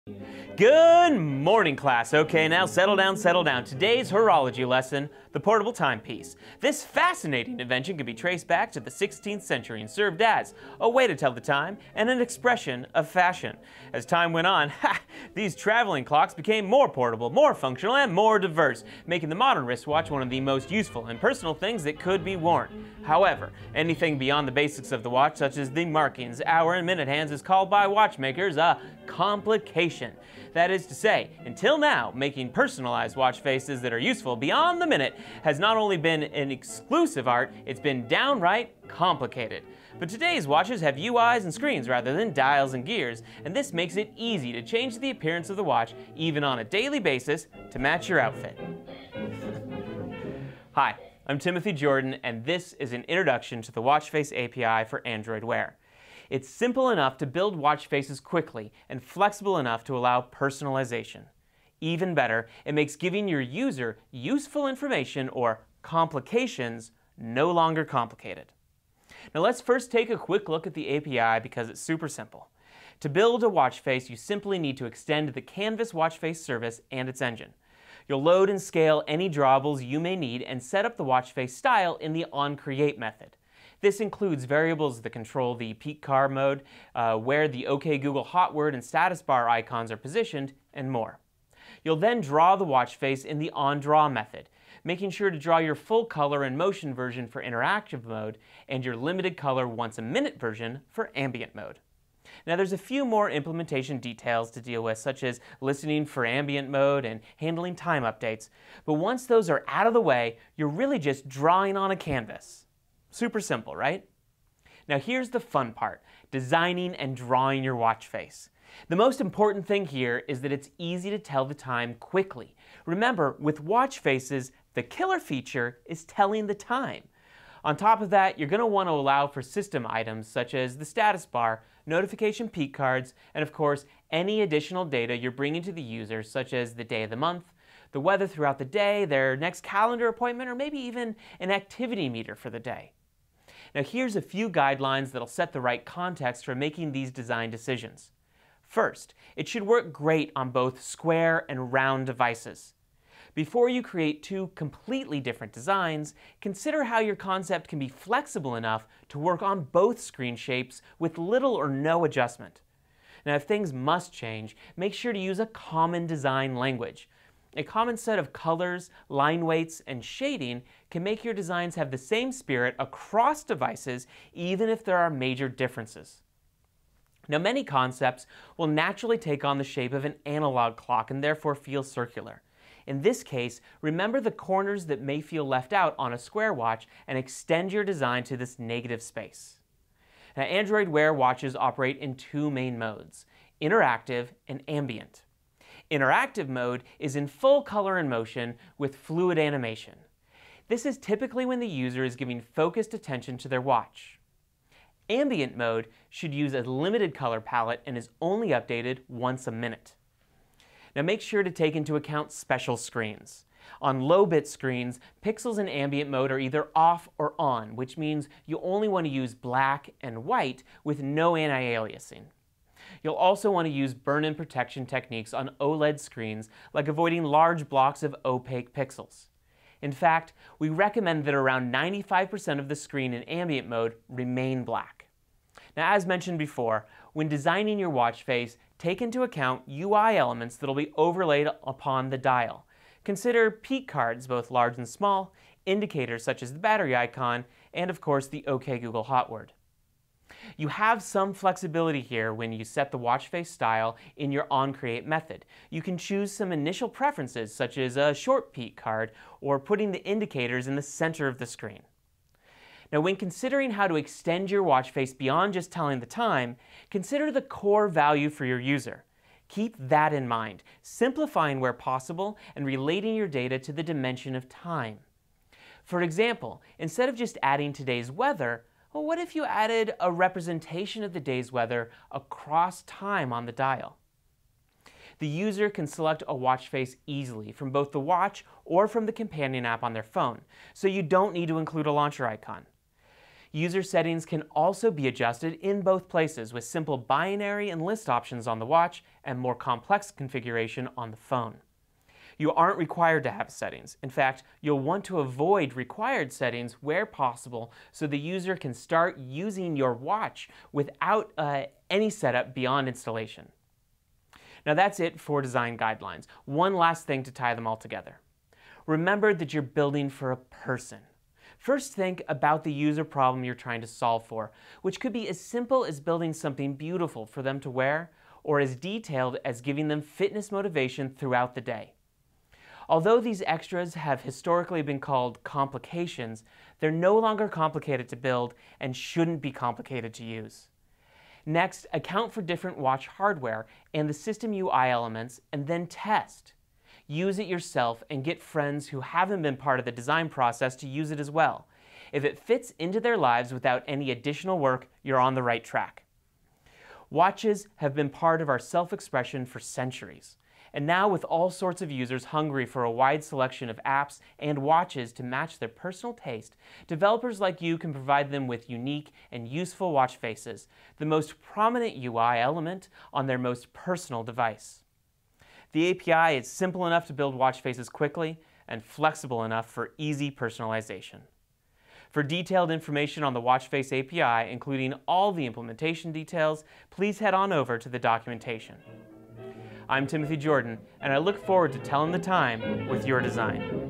Good morning, class. Okay, now settle down, settle down. Today's horology lesson, the portable timepiece. This fascinating invention can be traced back to the 16th century and served as a way to tell the time and an expression of fashion. As time went on, these traveling clocks became more portable, more functional, and more diverse, making the modern wristwatch one of the most useful and personal things that could be worn. However, anything beyond the basics of the watch, such as the markings, hour, and minute hands, is called by watchmakers a complication. That is to say, until now, making personalized watch faces that are useful beyond the minute has not only been an exclusive art, it's been downright complicated. But today's watches have UIs and screens rather than dials and gears, and this makes it easy to change the appearance of the watch, even on a daily basis, to match your outfit. Hi, I'm Timothy Jordan, and this is an introduction to the Watch Face API for Android Wear. It's simple enough to build watch faces quickly and flexible enough to allow personalization. Even better, it makes giving your user useful information or complications no longer complicated. Now let's first take a quick look at the API because it's super simple. To build a watch face, you simply need to extend the Canvas watch face service and its engine. You'll load and scale any drawables you may need and set up the watch face style in the onCreate method. This includes variables that control the peak car mode, where the OK Google hot word and status bar icons are positioned, and more. You'll then draw the watch face in the onDraw method, making sure to draw your full color and motion version for interactive mode and your limited color once a minute version for ambient mode. Now there's a few more implementation details to deal with, such as listening for ambient mode and handling time updates, but once those are out of the way, you're really just drawing on a canvas. Super simple, right? Now here's the fun part, designing and drawing your watch face. The most important thing here is that it's easy to tell the time quickly. Remember, with watch faces, the killer feature is telling the time. On top of that, you're going to want to allow for system items such as the status bar, notification peak cards, and of course, any additional data you're bringing to the user, such as the day of the month, the weather throughout the day, their next calendar appointment, or maybe even an activity meter for the day. Now here's a few guidelines that'll set the right context for making these design decisions. First, it should work great on both square and round devices. Before you create two completely different designs, consider how your concept can be flexible enough to work on both screen shapes with little or no adjustment. Now if things must change, make sure to use a common design language. A common set of colors, line weights, and shading can make your designs have the same spirit across devices, even if there are major differences. Now, many concepts will naturally take on the shape of an analog clock and therefore feel circular. In this case, remember the corners that may feel left out on a square watch and extend your design to this negative space. Now, Android Wear watches operate in two main modes, interactive and ambient. Interactive mode is in full color and motion with fluid animation. This is typically when the user is giving focused attention to their watch. Ambient mode should use a limited color palette and is only updated once a minute. Now make sure to take into account special screens. On low-bit screens, pixels in ambient mode are either off or on, which means you only want to use black and white with no anti-aliasing. You'll also want to use burn-in protection techniques on OLED screens, like avoiding large blocks of opaque pixels. In fact, we recommend that around 95% of the screen in ambient mode remain black. Now, as mentioned before, when designing your watch face, take into account UI elements that will be overlaid upon the dial. Consider peak cards, both large and small, indicators such as the battery icon, and of course the OK Google hot word. You have some flexibility here when you set the watch face style in your onCreate method. You can choose some initial preferences such as a short peak card or putting the indicators in the center of the screen. Now when considering how to extend your watch face beyond just telling the time, consider the core value for your user. Keep that in mind, simplifying where possible and relating your data to the dimension of time. For example, instead of just adding today's weather, well, what if you added a representation of the day's weather across time on the dial? The user can select a watch face easily from both the watch or from the companion app on their phone, so you don't need to include a launcher icon. User settings can also be adjusted in both places with simple binary and list options on the watch and more complex configuration on the phone. You aren't required to have settings. In fact, you'll want to avoid required settings where possible so the user can start using your watch without any setup beyond installation. Now that's it for design guidelines. One last thing to tie them all together. Remember that you're building for a person. First, think about the user problem you're trying to solve for, which could be as simple as building something beautiful for them to wear, or as detailed as giving them fitness motivation throughout the day. Although these extras have historically been called complications, they're no longer complicated to build and shouldn't be complicated to use. Next, account for different watch hardware and the system UI elements, and then test. Use it yourself and get friends who haven't been part of the design process to use it as well. If it fits into their lives without any additional work, you're on the right track. Watches have been part of our self-expression for centuries. And now, with all sorts of users hungry for a wide selection of apps and watches to match their personal taste, developers like you can provide them with unique and useful watch faces, the most prominent UI element on their most personal device. The API is simple enough to build watch faces quickly and flexible enough for easy personalization. For detailed information on the watch face API, including all the implementation details, please head on over to the documentation. I'm Timothy Jordan, and I look forward to telling the time with your design.